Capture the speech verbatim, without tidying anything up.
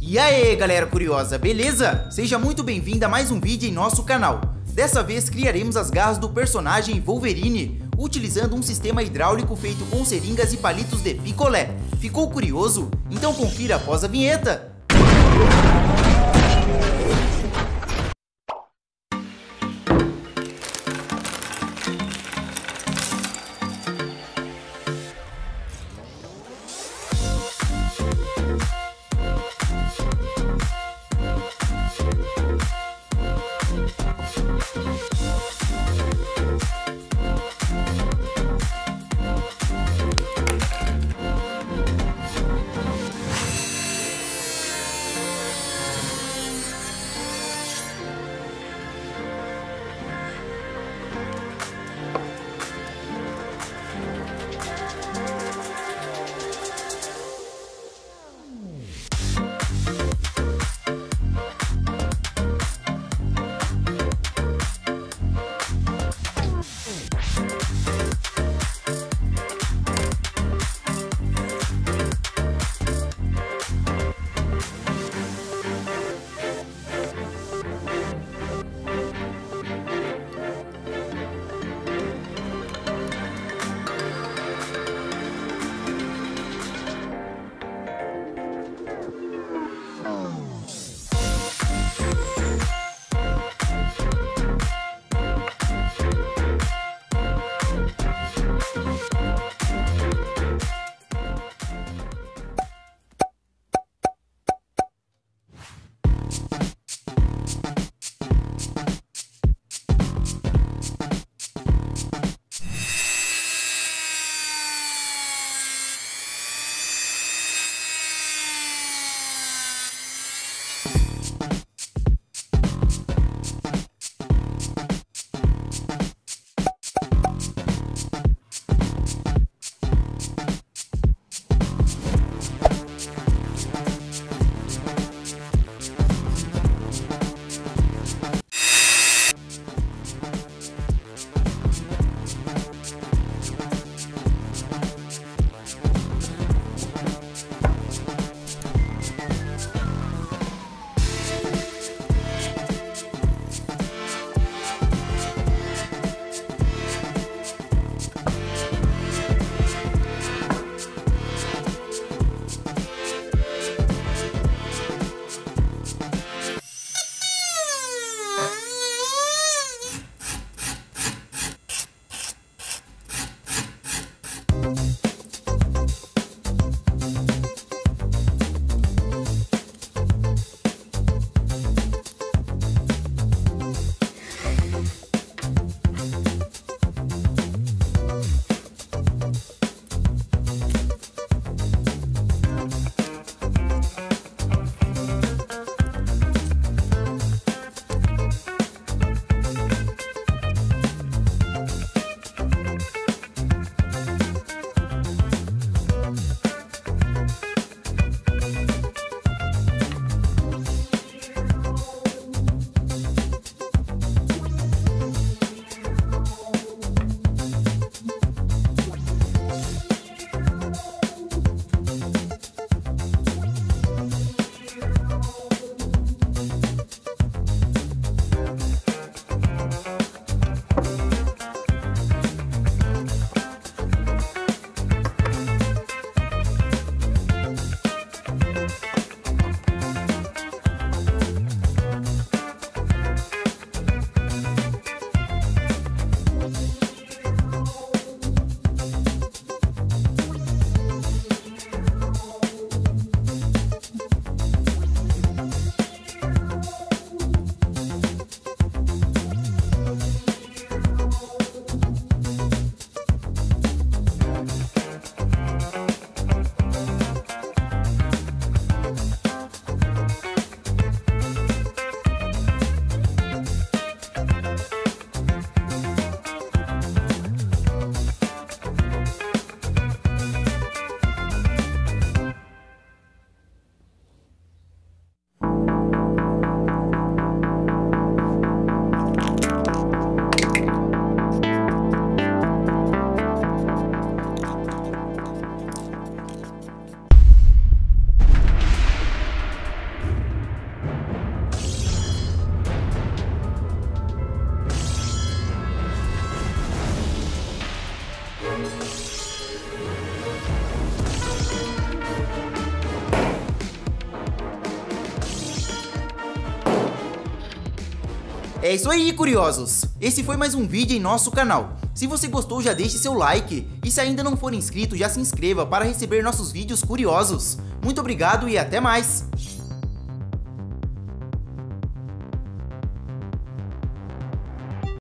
E aí galera curiosa, beleza? Seja muito bem-vindo a mais um vídeo em nosso canal. Dessa vez criaremos as garras do personagem Wolverine, utilizando um sistema hidráulico feito com seringas e palitos de picolé. Ficou curioso? Então confira após a vinheta! É isso aí, curiosos! Esse foi mais um vídeo em nosso canal. Se você gostou, já deixe seu like. E se ainda não for inscrito, já se inscreva para receber nossos vídeos curiosos. Muito obrigado e até mais!